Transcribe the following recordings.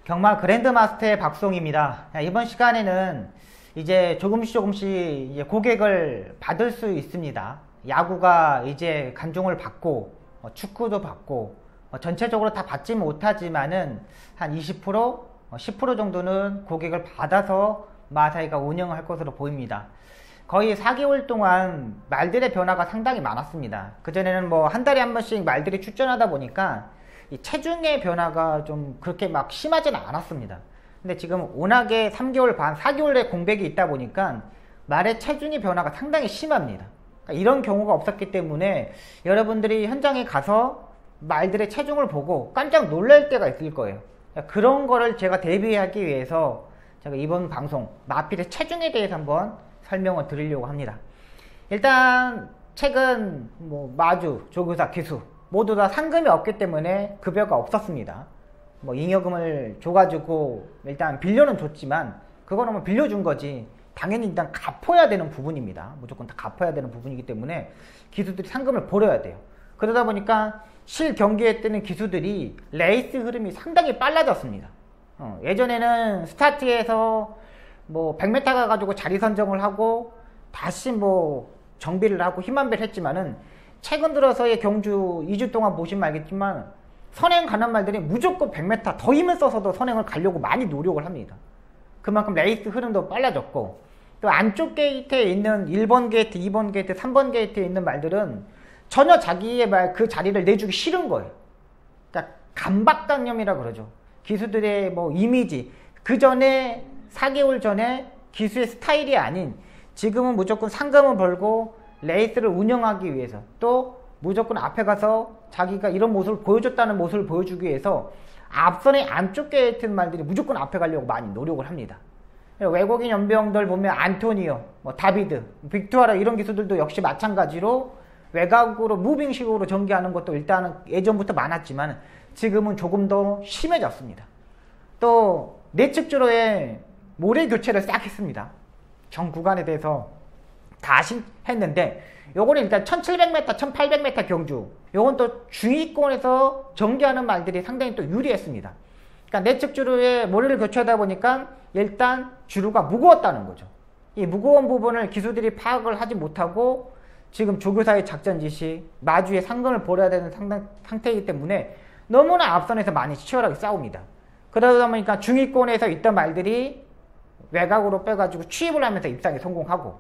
경마 그랜드마스터의 박송입니다. 이번 시간에는 이제 조금씩 이제 고객을 받을 수 있습니다. 야구가 이제 간종을 받고 축구도 받고 전체적으로 다 받지 못하지만은 한 20%, 10% 정도는 고객을 받아서 마사이가 운영할 것으로 보입니다. 거의 4개월 동안 말들의 변화가 상당히 많았습니다. 그전에는 뭐 한 달에 한 번씩 말들이 출전하다 보니까 이 체중의 변화가 좀 그렇게 막 심하지는 않았습니다. 근데 지금 워낙에 3개월 반, 4개월의 공백이 있다 보니까 말의 체중의 변화가 상당히 심합니다. 그러니까 이런 경우가 없었기 때문에 여러분들이 현장에 가서 말들의 체중을 보고 깜짝 놀랄 때가 있을 거예요. 그런 거를 제가 대비하기 위해서 제가 이번 방송 마필의 체중에 대해서 한번 설명을 드리려고 합니다. 일단 최근 뭐 마주, 조교사, 기수 모두 다 상금이 없기 때문에 급여가 없었습니다. 뭐 잉여금을 줘가지고 일단 빌려는 줬지만 그거는 뭐 빌려준 거지 당연히 일단 갚아야 되는 부분입니다. 무조건 다 갚아야 되는 부분이기 때문에 기수들이 상금을 벌어야 돼요. 그러다 보니까 실 경기에 뜨는 기수들이 레이스 흐름이 상당히 빨라졌습니다. 예전에는 스타트에서 뭐 100m 가가지고 자리 선정을 하고 다시 뭐 정비를 하고 힘안배를 했지만은 최근 들어서의 경주 2주 동안 보시면 알겠지만 선행 가는 말들이 무조건 100m 더 힘을 써서도 선행을 가려고 많이 노력을 합니다. 그만큼 레이스 흐름도 빨라졌고 또 안쪽 게이트에 있는 1번 게이트, 2번 게이트, 3번 게이트에 있는 말들은 전혀 자기의 말 그 자리를 내주기 싫은 거예요. 그러니까 강박관념이라 그러죠. 기수들의 뭐 이미지 그 전에 4개월 전에 기수의 스타일이 아닌 지금은 무조건 상금을 벌고 레이스를 운영하기 위해서 또 무조건 앞에 가서 자기가 이런 모습을 보여줬다는 모습을 보여주기 위해서 앞선의 안쪽 게이트 말들이 무조건 앞에 가려고 많이 노력을 합니다. 외국인 연병들 보면 안토니오, 뭐 다비드, 빅투아라 이런 기수들도 역시 마찬가지로 외곽으로 무빙식으로 전개하는 것도 일단은 예전부터 많았지만 지금은 조금 더 심해졌습니다. 또 내측주로의 모래 교체를 싹 했습니다. 전 구간에 대해서 다 했는데 요거는 일단 1700m, 1800m 경주 요건 또 중위권에서 전개하는 말들이 상당히 또 유리했습니다. 그러니까 내측 주루에 모래를 교체하다 보니까 일단 주루가 무거웠다는 거죠. 이 무거운 부분을 기수들이 파악을 하지 못하고 지금 조교사의 작전 지시, 마주에 상금을 벌어야 되는 상태이기 때문에 너무나 앞선에서 많이 치열하게 싸웁니다. 그러다 보니까 중위권에서 있던 말들이 외곽으로 빼가지고 취입을 하면서 입상에 성공하고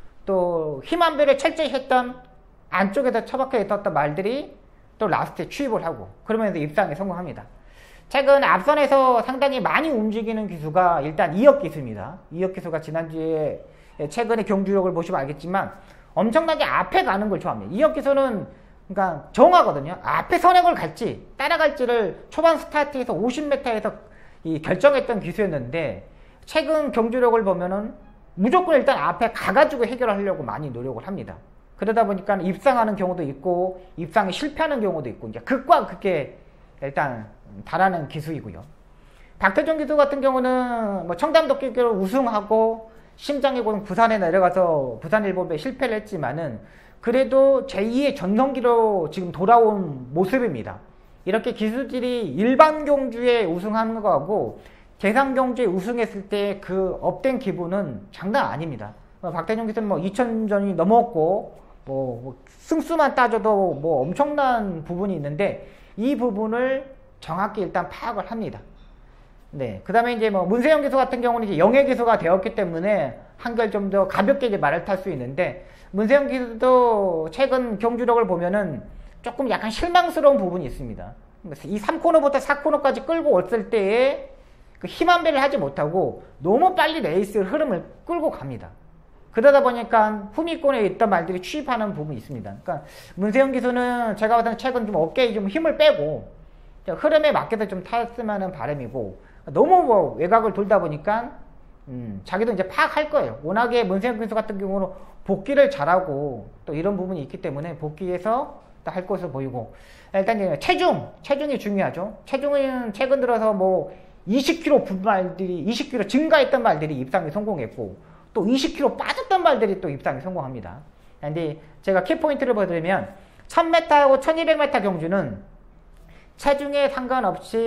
또 힘안배를 철저히 했던 안쪽에서 처박혀 있었던 말들이 또 라스트에 취입을 하고 그러면서 입상에 성공합니다. 최근 앞선에서 상당히 많이 움직이는 기수가 일단 이혁 기수입니다. 이혁 기수가 지난주에 최근의 경주력을 보시면 알겠지만 엄청나게 앞에 가는 걸 좋아합니다. 이혁 기수는 그러니까 정하거든요. 앞에 선행을 갈지 따라갈지를 초반 스타트에서 50m에서 결정했던 기수였는데 최근 경주력을 보면은 무조건 일단 앞에 가가지고 해결하려고 많이 노력을 합니다. 그러다 보니까 입상하는 경우도 있고 입상에 실패하는 경우도 있고 이제 극과 극에 일단 달하는 기수이고요. 박태종 기수 같은 경우는 뭐 청담도끼기로 우승하고 심장의 고등 부산에 내려가서 부산일보에 실패를 했지만은 그래도 제2의 전성기로 지금 돌아온 모습입니다. 이렇게 기수들이 일반 경주에 우승하는 거하고 대상 경주에 우승했을 때 그 업된 기분은 장난 아닙니다. 박태종 기수는 뭐 2000전이 넘었고 뭐 승수만 따져도 뭐 엄청난 부분이 있는데 이 부분을 정확히 일단 파악을 합니다. 네. 그 다음에 이제 뭐 문세영 기수 같은 경우는 이제 영예 기수가 되었기 때문에 한결 좀 더 가볍게 이제 말을 탈 수 있는데 문세영 기수도 최근 경주력을 보면은 조금 약간 실망스러운 부분이 있습니다. 이 3코너부터 4코너까지 끌고 왔을 때에 그 힘안배를 하지 못하고 너무 빨리 레이스 흐름을 끌고 갑니다. 그러다 보니까 후미권에 있던 말들이 취입하는 부분이 있습니다. 그러니까 문세영 기수는 제가 봤을 때 최근 좀 어깨에 좀 힘을 빼고 흐름에 맞게도 좀 탔으면 하는 바람이고 너무 뭐 외곽을 돌다 보니까 자기도 이제 파악할 거예요. 워낙에 문세영 기수 같은 경우는 복귀를 잘하고 또 이런 부분이 있기 때문에 복귀해서 할 것으로 보이고 일단 이제 체중이 중요하죠. 체중은 최근 들어서 뭐 20kg 분 말들이 20kg 증가했던 말들이 입상에 성공했고 또 20kg 빠졌던 말들이 또 입상에 성공합니다. 근데 제가 키포인트를 보여드리면 1000m하고 1200m 경주는 체중에 상관없이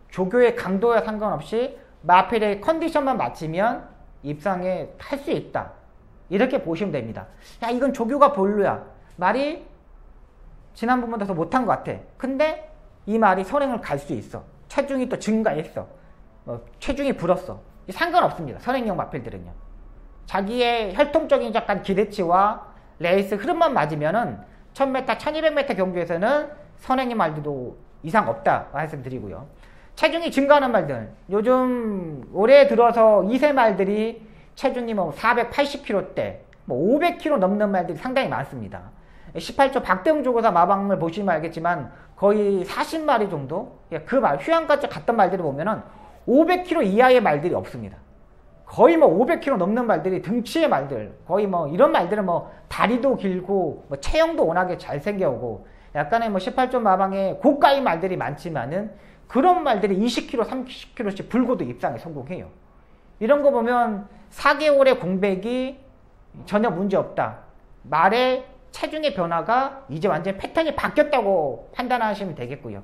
조교의 강도에 상관없이 마필의 컨디션만 맞추면 입상에 탈 수 있다. 이렇게 보시면 됩니다. 야, 이건 조교가 별로야. 말이 지난번보다 더 못한 것 같아. 근데 이 말이 선행을 갈 수 있어. 체중이 또 증가했어. 체중이 불었어. 상관없습니다. 선행형 마필들은요. 자기의 혈통적인 약간 기대치와 레이스 흐름만 맞으면은 1000m, 1200m 경주에서는 선행의 말들도 이상 없다 말씀드리고요. 체중이 증가하는 말들, 요즘 올해 들어서 2세 말들이 체중이 뭐 480kg대, 뭐 500kg 넘는 말들이 상당히 많습니다. 18조 박대웅 조교사 마방을 보시면 알겠지만 거의 40마리 정도, 그 말, 휴양까지 갔던 말들을 보면은 500kg 이하의 말들이 없습니다. 거의 뭐 500kg 넘는 말들이 등치의 말들, 거의 뭐 이런 말들은 뭐 다리도 길고 뭐 체형도 워낙에 잘생겨오고 약간의 뭐 18조 마방에 고가의 말들이 많지만은 그런 말들이 20kg, 30kg씩 불고도 입상에 성공해요. 이런 거 보면 4개월의 공백이 전혀 문제 없다. 말의 체중의 변화가 이제 완전히 패턴이 바뀌었다고 판단하시면 되겠고요.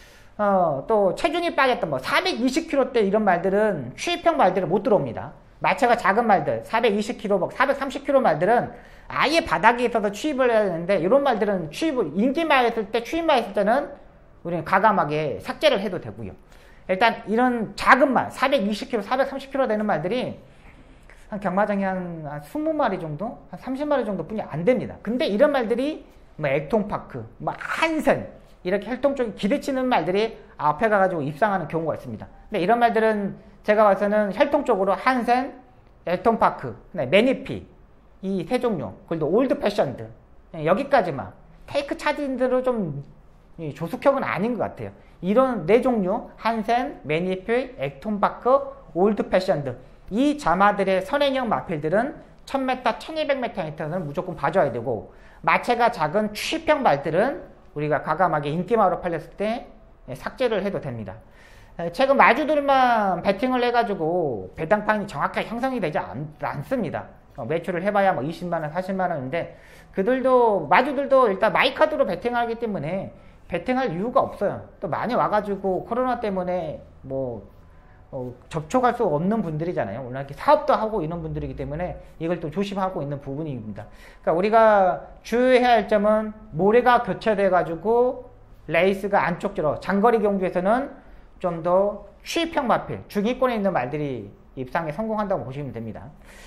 또 체중이 빠졌던 뭐 420kg대 이런 말들은 취입형 말들은 못 들어옵니다. 마체가 작은 말들 420kg, 뭐 430kg 말들은 아예 바닥에 있어서 취입을 해야 되는데 이런 말들은 취입을 인기마했을 때 취입마했을 때는 우리는 과감하게 삭제를 해도 되고요. 일단 이런 작은 말 420kg, 430kg 되는 말들이 한 경마장에 한 20마리 정도, 한 30마리 정도뿐이 안 됩니다. 근데 이런 말들이 뭐 액통파크, 뭐 한센 이렇게 혈통적인 기대치는 말들이 앞에 가가지고 입상하는 경우가 있습니다. 근데 이런 말들은 제가 봐서는 혈통적으로 한센, 액통파크, 매니피 이 세 종류, 그리고 올드 패션드 여기까지만 테이크 차진들은 좀 조숙형은 아닌 것 같아요. 이런 네 종류 한센, 매니피, 액통파크, 올드 패션드 이 자마들의 선행형 마필들은 1000m, 1200m에서는 무조건 봐줘야 되고 마체가 작은 취입형 말들은 우리가 과감하게 인기마로 팔렸을 때 삭제를 해도 됩니다. 최근 마주들만 베팅을 해가지고 배당판이 정확하게 형성이 되지 않습니다. 매출을 해봐야 뭐 20만원, 40만원인데 그들도 마주들도 일단 마이카드로 베팅하기 때문에 베팅할 이유가 없어요. 또 많이 와가지고 코로나 때문에 뭐 접촉할 수 없는 분들이잖아요. 오늘 이렇게 사업도 하고 이런 분들이기 때문에 이걸 또 조심하고 있는 부분입니다. 그러니까 우리가 주의해야 할 점은 모래가 교체돼 가지고 레이스가 안쪽으로 장거리 경주에서는 좀 더 취입형 마필, 중위권에 있는 말들이 입상에 성공한다고 보시면 됩니다.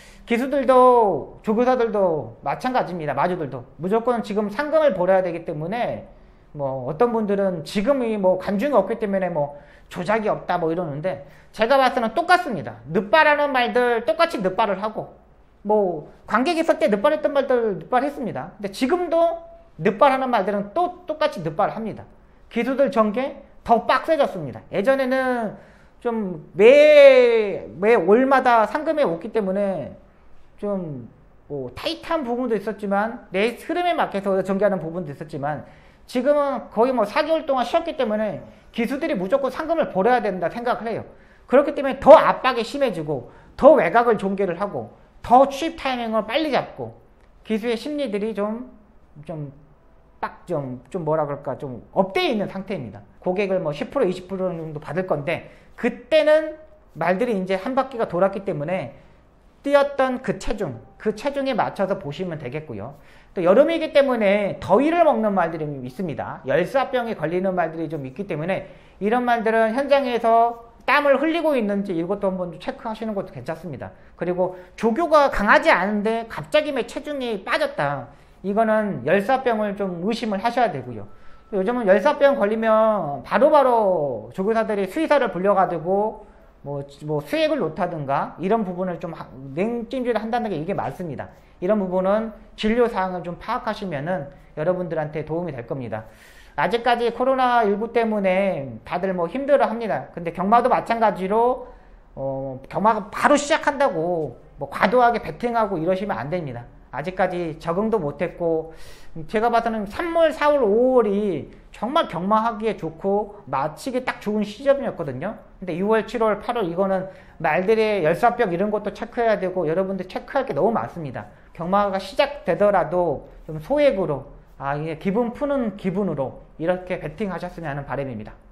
기수들도 조교사들도 마찬가지입니다. 마주들도 무조건 지금 상금을 벌어야 되기 때문에 뭐 어떤 분들은 지금이 뭐 관중이 없기 때문에 뭐 조작이 없다 뭐 이러는데 제가 봤을 때는 똑같습니다. 늦발하는 말들 똑같이 늦발을 하고 뭐 관객 있을 때 늦발했던 말들 늦발했습니다. 근데 지금도 늦발하는 말들은 또 똑같이 늦발을 합니다. 기수들 전개 더 빡세졌습니다. 예전에는 좀 매 월마다 상금이 오기 때문에 좀 뭐 타이트한 부분도 있었지만 내 흐름에 맞춰서 전개하는 부분도 있었지만 지금은 거의 뭐 4개월 동안 쉬었기 때문에 기수들이 무조건 상금을 벌어야 된다 생각을 해요. 그렇기 때문에 더 압박이 심해지고 더 외곽을 전개를 하고 더 취입 타이밍을 빨리 잡고 기수의 심리들이 좀 뭐라 그럴까 좀 업되어 있는 상태입니다. 고객을 뭐 10% 20% 정도 받을 건데 그때는 말들이 이제 한 바퀴가 돌았기 때문에 뛰었던 그 체중에 맞춰서 보시면 되겠고요. 또 여름이기 때문에 더위를 먹는 말들이 있습니다. 열사병이 걸리는 말들이 좀 있기 때문에 이런 말들은 현장에서 땀을 흘리고 있는지 이것도 한번 체크하시는 것도 괜찮습니다. 그리고 조교가 강하지 않은데 갑자기 체중이 빠졌다. 이거는 열사병을 좀 의심을 하셔야 되고요. 요즘은 열사병 걸리면 바로바로 조교사들이 수의사를 불려가지고 뭐 수액을 놓다든가 이런 부분을 좀 냉찜질을 한다는 게 이게 맞습니다. 이런 부분은 진료사항을 좀 파악하시면은 여러분들한테 도움이 될 겁니다. 아직까지 코로나19 때문에 다들 뭐 힘들어 합니다. 근데 경마도 마찬가지로 경마가 바로 시작한다고 뭐 과도하게 베팅하고 이러시면 안 됩니다. 아직까지 적응도 못했고 제가 봐서는 3월, 4월, 5월이 정말 경마하기에 좋고 마치기 딱 좋은 시점이었거든요. 근데 6월, 7월, 8월 이거는 말들의 열사병 이런 것도 체크해야 되고 여러분들 체크할 게 너무 많습니다. 경마가 시작되더라도 좀 소액으로 이게 기분 푸는 기분으로 이렇게 베팅하셨으면 하는 바람입니다.